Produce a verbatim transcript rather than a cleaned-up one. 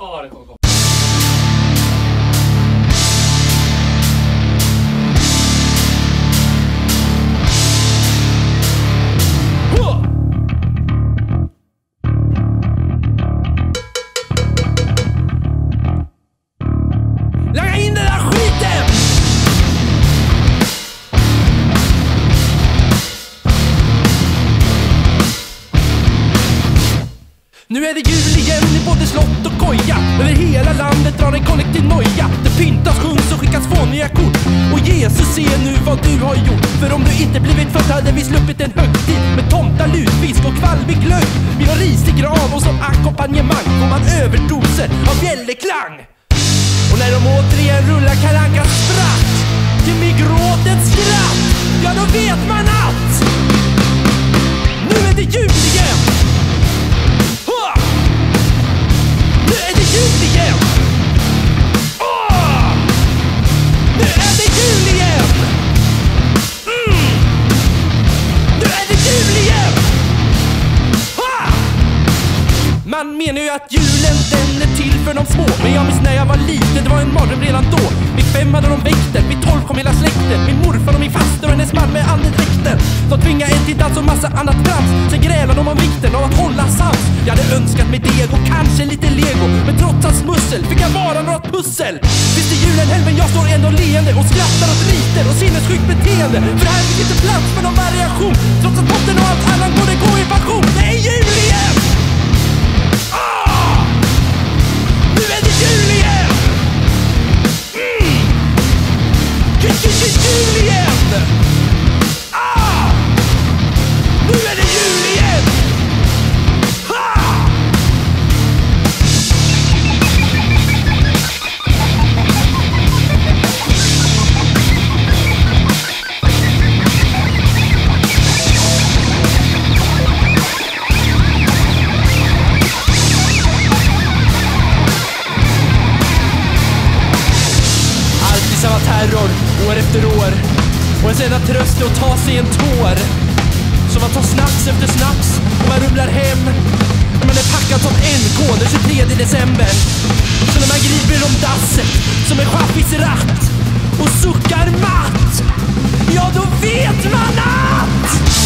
Ja, det kommer komma. Lägga in den där skiten! Nu är det jul igen i både slott och koja. Över hela landet drar en kollektiv noja. Det pyntas, sjungs och skickas fåniga kort. Och Jesus, se nu vad du har gjort. För om du inte blivit född hade vi sluppit en högtid med tomtar, lutfisk och kvalvig glögg. Vi har risig gran och som ackompanjemang får man överdoser av bjällerklang. Och när de återigen rullar Kalle Ankas spratt till mig gråtets skratt, ja då vet man att nu är det jul igen. Ha! Nu är det jul igen. Oh! Nu är det jul igen. Mm! Nu är det jul igen. Ha! Man menar ju att julen den är till för de små. Men jag minns när jag var liten, det var en mardröm redan då. Vid fem hade de väkten, vid tolv kom hela släkten. Min morfar och min faster och hennes man med andedräkten. De tvingade en till dans och massa annat trams. Sen grälade de om vikten av att hålla sams. Jag hade önskat mig deg och kanske lite lego. Men trots hans mussel fick jag bara några pussel. Visst är julen helg men jag står ändå leende och skrattar åt riter och sinnessjukt beteende. För här fick inte plats för någon variation. Trots att botten och allt annat borde gå i passion. Det är jul igen! Ah! Nu är det jul igen! Mm! Jul igen! Ah! Nu är det jul igen! Ha! Alltid samma terror, år efter år. Och en enda tröst är att ta sig en tår. Så man tar snaps efter snaps och man rumlar hem. När man är packad som N K den tjugotredje december. Så när man griper om dasset som en chaffis ratt och suckar matt, ja då vet man att